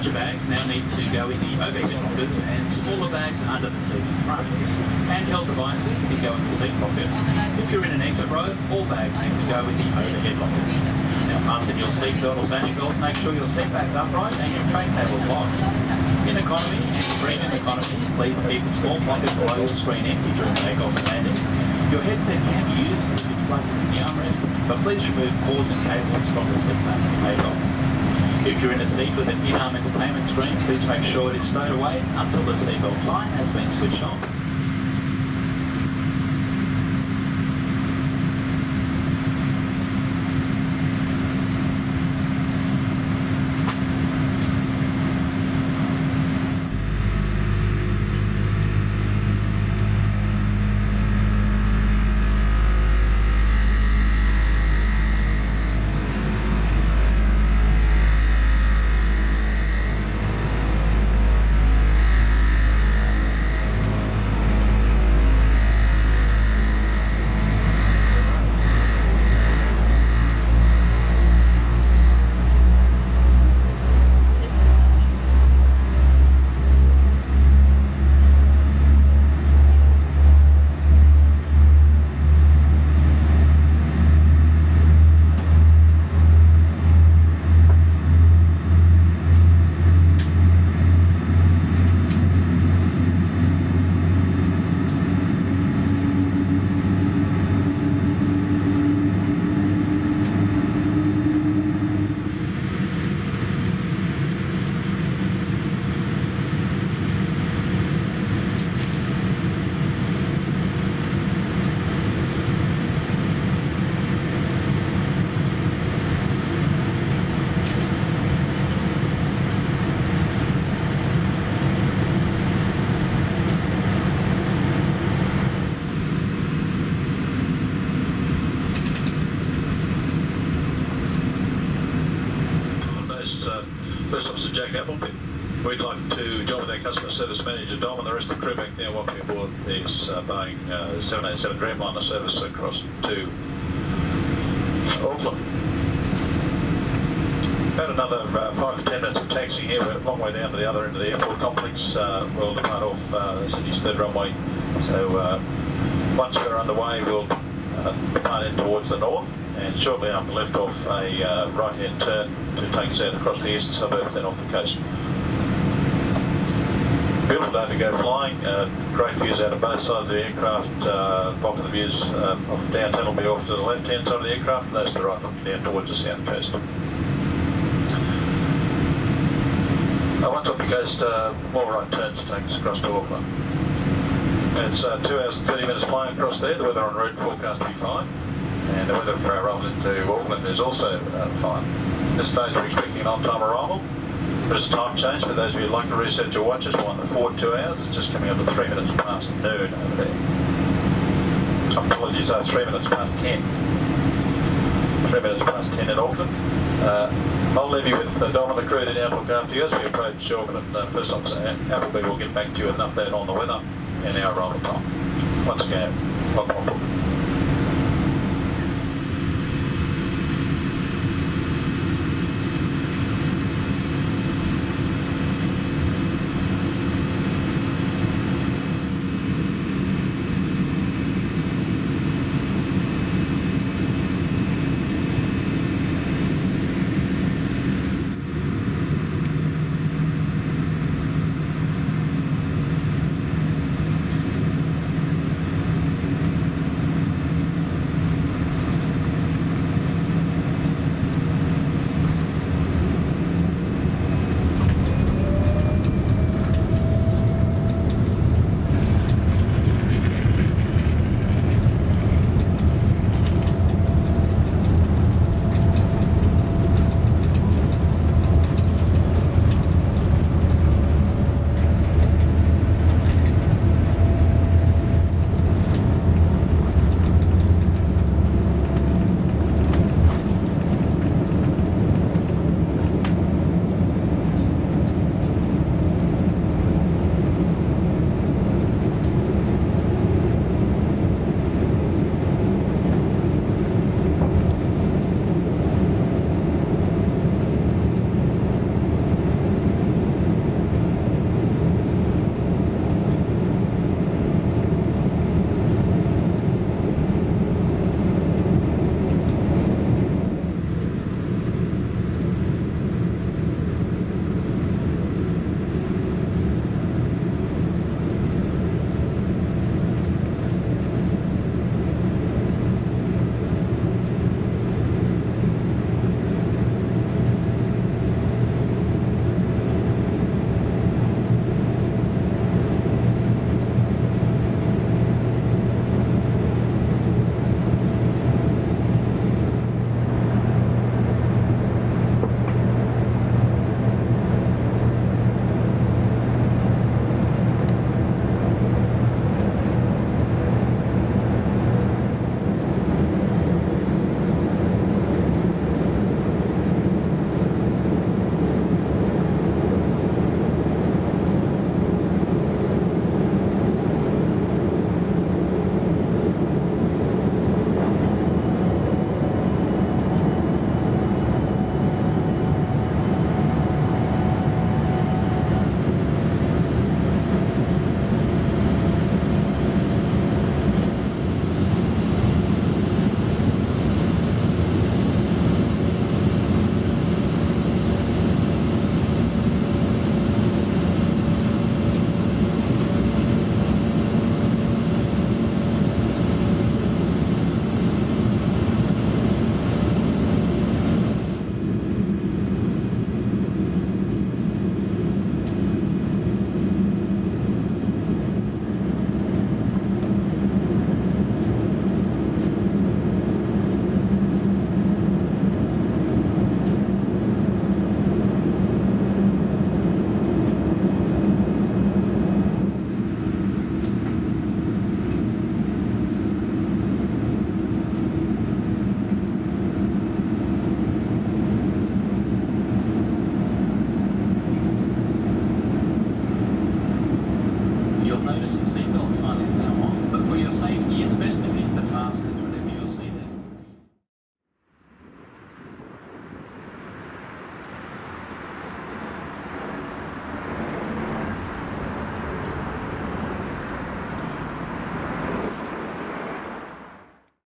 Larger bags now need to go in the overhead lockers and smaller bags under the seat in front. Handheld devices can go in the seat pocket. If you're in an exit row, all bags need to go in the overhead lockers. Now fasten your seatbelt or safety belt, make sure your seat bag's upright and your tray cable's locked. In economy and premium economy, please keep the small pocket below your screen empty during takeoff and landing. Your headset can be used if it's plugged into the armrest, but please remove cords and cables from the seat mat for takeoff. If you're in a seat with an in-arm entertainment screen, please make sure it is stowed away until the seatbelt sign has been switched on. First Officer Jack Appleby. We'd like to join with our Customer Service Manager Dom and the rest of the crew back there welcome you aboard this Boeing 787 Dreamliner service across to Auckland. About another 5 to 10 minutes of taxi here. We're a long way down to the other end of the airport complex. We'll depart off the city's third runway. So once we're underway, we'll depart in towards the north, and shortly after lift off a right-hand turn to take us out across the eastern suburbs, then off the coast. Beautiful day to go flying. Great views out of both sides of the aircraft. Bulk of the views of downtown will be off to the left-hand side of the aircraft, and those to the right looking down towards the south coast. Once off the coast, more right turns to take us across to Auckland. It's 2 hours and 30 minutes flying across there. The weather en route forecast to be fine, and the weather for our arrival into Auckland is also fine. This stage we're expecting an on-time arrival. There's a time change for those of you who'd like to reset your watches. We're on the forward 2 hours. It's just coming up to 3 minutes past noon over there. Some apologies, 3 minutes past 10. 3 minutes past 10 in Auckland. I'll leave you with Dom and the crew that now look after you as we approach Auckland, and First Officer Appleby will get back to you with an update on the weather and our arrival time. Once again, welcome aboard.